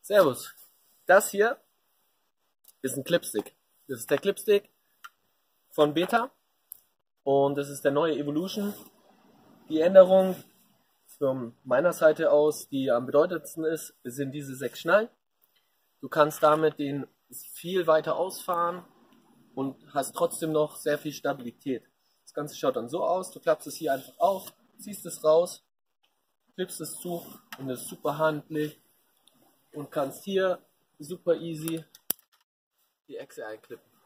Servus. Das hier ist ein Clipstick. Das ist der Clipstick von Beta und das ist der neue Evolution. Die Änderung von meiner Seite aus, die am bedeutendsten ist, sind diese 6 Schnallen. Du kannst damit den viel weiter ausfahren und hast trotzdem noch sehr viel Stabilität. Das Ganze schaut dann so aus, du klappst es hier einfach auf, ziehst es raus, klippst es zu und ist super handlich und kannst hier super easy die Echse einklippen.